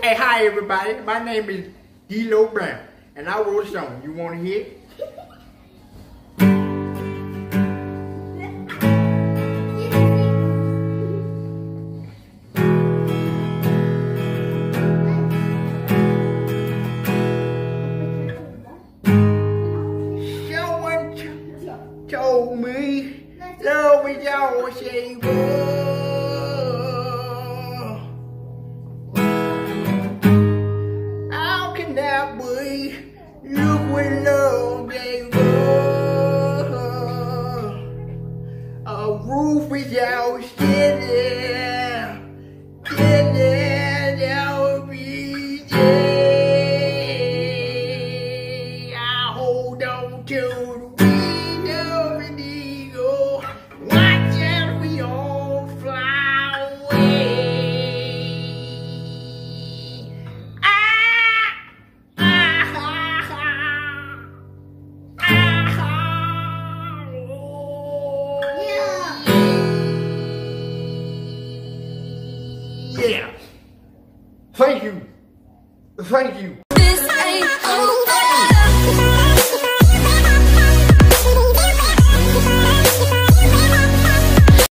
Hey, hi everybody. My name is Dilo Brown, and I wrote a song. You want to hear it? Someone told me love is all she was. How can that be? Look what love gave us. A roof without sitting, that would be day. I hold on to the wind of an eagle, watch as we all fly away. Yeah. Thank you. Thank you.